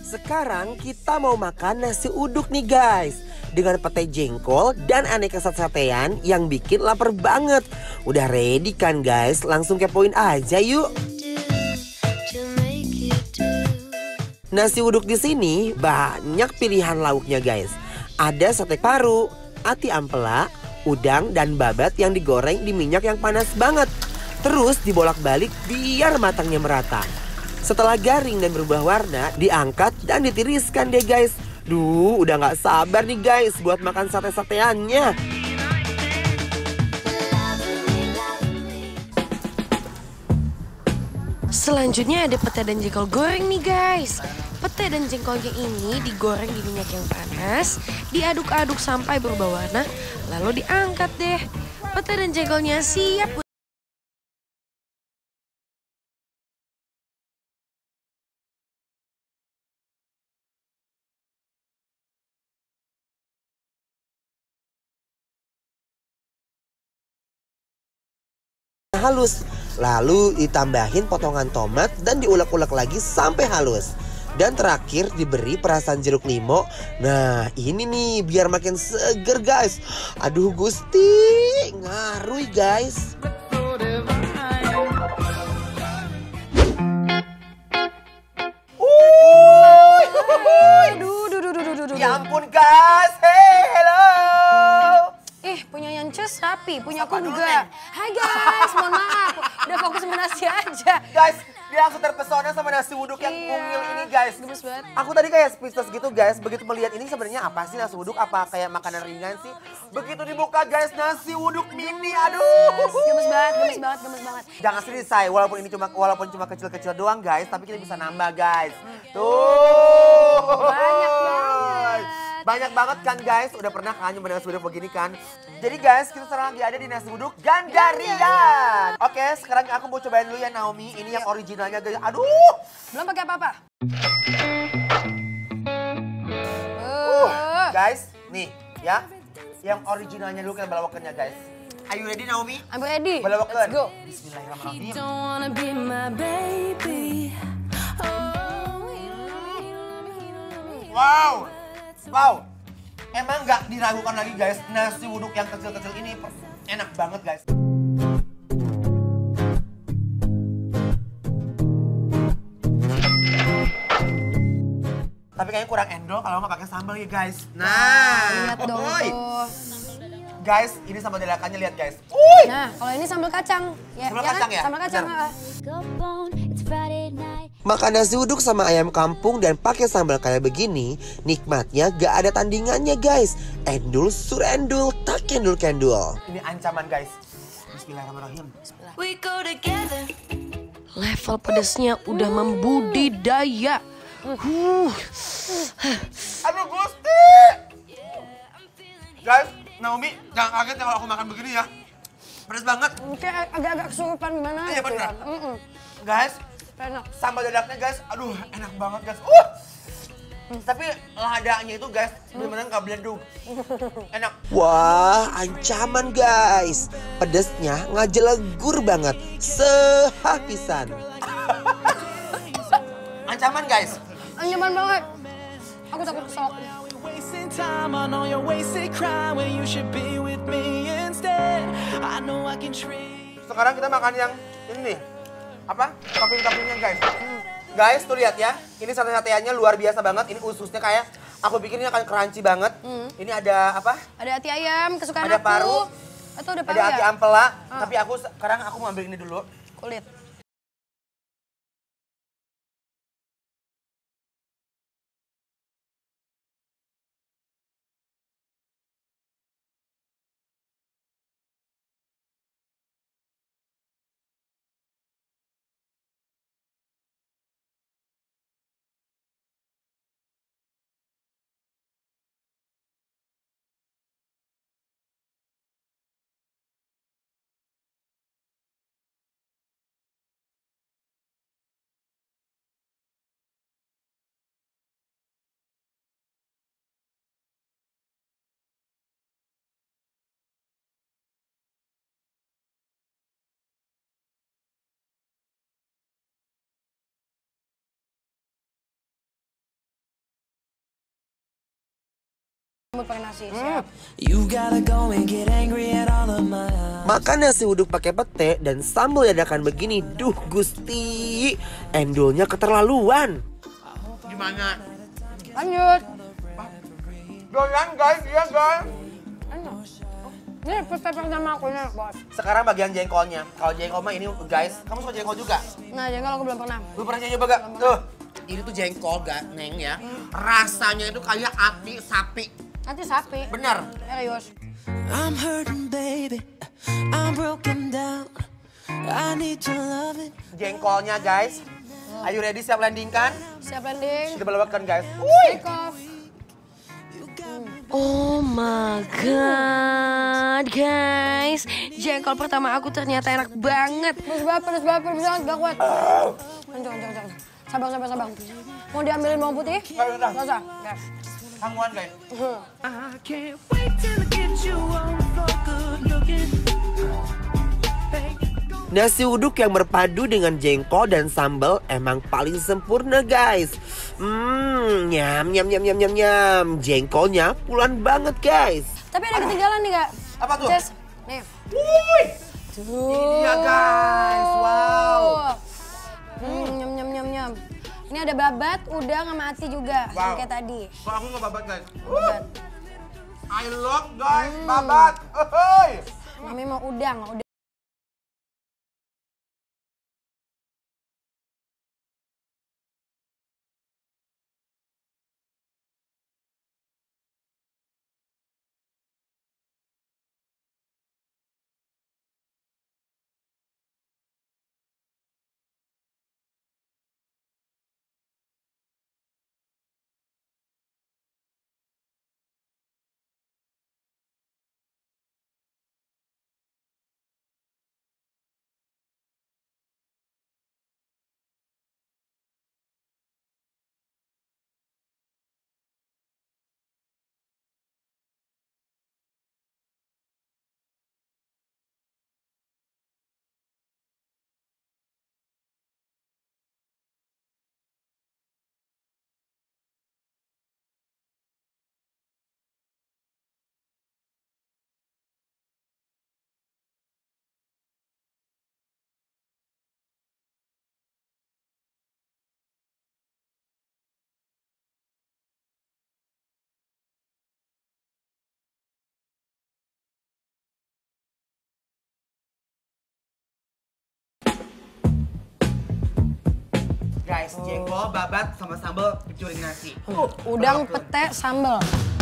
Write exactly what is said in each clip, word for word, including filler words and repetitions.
Sekarang kita mau makan nasi uduk nih guys, dengan pete jengkol dan aneka sate-satean yang bikin lapar banget. Udah ready kan guys? Langsung kepoin aja yuk. Nasi uduk di sini banyak pilihan lauknya guys. Ada sate paru, ati ampela, udang dan babat yang digoreng di minyak yang panas banget. Terus dibolak-balik biar matangnya merata. Setelah garing dan berubah warna, diangkat dan ditiriskan deh guys. Duh, udah gak sabar nih guys buat makan sate-sateannya. Selanjutnya ada pete dan jengkol goreng nih guys. Pete dan jengkolnya ini digoreng di minyak yang panas, diaduk-aduk sampai berubah warna, lalu diangkat deh. Pete dan jengkolnya siap. Halus, lalu ditambahin potongan tomat dan diulek-ulek lagi sampai halus. Dan terakhir diberi perasan jeruk limau. Nah ini nih biar makin seger guys. Aduh Gusti, ngaruh guys. Ya ampun guys, hey hello. Eh, punya Yancus rapi, punya aku Sapa dulu, enggak. Neng. Hai guys, mohon maaf. Udah fokus sama nasi aja. Guys, dia langsung terpesona sama nasi uduk yang Iya, mungil ini guys. gemes banget. Aku tadi kayak speechless gitu guys. Begitu melihat ini sebenarnya apa sih nasi uduk? Apa kayak makanan ringan sih? Begitu dibuka guys, nasi uduk mini. Aduh. Gemes banget, gemes banget, gemes banget. Jangan sedih say, walaupun ini cuma walaupun cuma kecil-kecil doang guys, tapi kita bisa nambah guys. Tuh. Banyak banget. Banyak banget kan guys, udah pernah kan nyoba nasi uduk begini kan? Jadi guys, kita sekarang lagi ada di nasi uduk Gandaria. Oke, sekarang aku mau cobain dulu ya Naomi. Ini yang originalnya guys. Aduh. Belum pakai apa-apa. Uh, guys, nih ya. Yang originalnya dulu kita balawakannya guys. Are you ready Naomi? I'm ready. Balawakan. Let's go. Bismillahirrahmanirrahim. Wow. Wow. Emang nggak diragukan lagi guys, nasi uduk yang kecil-kecil ini enak banget guys. Tapi kayaknya kurang endol kalau nggak pakai sambal ya guys. Nah, Lihat dong oi. tuh. Guys, ini sambal dadakannya lihat guys. Uy. Nah, kalau ini sambal kacang. Ya, Sambal ya kacang kan? ya? Sambal kacang. Bener. ah. Makan nasi uduk sama ayam kampung dan pakai sambal kayak begini, nikmatnya gak ada tandingannya guys. Endul surendul, tak kendul-kendul. Ini ancaman guys. Bismillahirrahmanirrahim. Level pedasnya udah membudidaya. Huh. Aduh Gusti. Guys, Naomi jangan kaget ya kalau aku makan begini ya. Pedas banget. Kayak agak-agak kesurupan gimana Iya gitu bener. ya. Mm-mm. Guys, Enak. sambal dadaknya guys, aduh enak banget guys. Uh. Tapi ladanya itu guys, bener-bener nggak beledug. Enak. Wah, ancaman guys. Pedesnya ngajelegur banget. Sehapisan. Ancaman guys. Nyaman banget. Aku takut keselak. Wasting time, I know you're wasted crying when you should be with me instead. I know I can treat. Sekarang kita makan yang ini nih. Apa? Topping-toppingnya guys. Guys, tuh lihat ya. Ini sate-sateannya luar biasa banget. Ini ususnya kayak aku pikir ini akan crunchy banget. Hmm. Ini ada apa? Ada hati ayam kesukaan Ada aku. paru. Atau ada paru Ada hati ya? ampela. Ah. Tapi aku sekarang aku mau ambil ini dulu. Kulit. sambal pakai nasi. Siap. You gotta go and get angry at all of my Makan nasi uduk pakai pete dan sambal dadakan begini, duh gusti, endolnya keterlaluan. Gimana? Lanjut. Doyan guys, iya guys. Ini pete pertama aku nih, bos. Sekarang bagian jengkolnya. Kalau jengkol mah ini guys, kamu suka jengkol juga? Nah, jengkol aku belum pernah. Lu pernah nyoba gak? Tuh, ini tuh jengkol gak, Neng ya. Rasanya itu kayak ati sapi. Nanti sapi. Bener. Serius. I'm hurting, baby. I'm broken down. I need your loving. Jengkolnya guys. Are you ready? Siap landing kan? Siap landing. Kita belokkan guys. Take off. Oh my god, guys. Jengkol pertama aku ternyata enak banget. Pedes banget, pedes banget, pedes banget, gak kuat. Kencang, kencang, kencang. Sabar, sabar, sabar. Mau diambilin bawang putih? Gak usah. Gak usah, guys. Sangguan guys. I can't wait till I get you on the floor, good looking. Nasi uduk yang berpadu dengan jengkol dan sambal emang paling sempurna guys. Hmm, nyam nyam nyam nyam nyam nyam. Jengkolnya puluhan banget guys. Tapi ada ketinggalan nih, Kak. Apa tuh? Ces. Nih. Wuih. Tuh. Ini dia guys, wow. Hmm, nyam nyam nyam nyam. Ini ada babat, udang sama ati juga, Wow. yang kayak tadi. Kok aku nggak babat guys? Babat. I love guys, babat. Ahoy. Mami mau udang, udang. Guys, jengkol, babat, sama sambal piring nasi. Uh, udang, pete, sambal.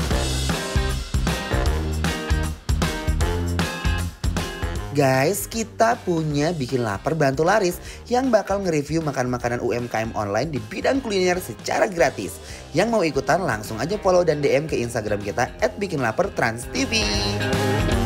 Guys, kita punya Bikin Lapar Bantu Laris yang bakal nge-review makan-makanan U M K M online di bidang kuliner secara gratis. Yang mau ikutan langsung aja follow dan D M ke Instagram kita et bikin lapar trans T V.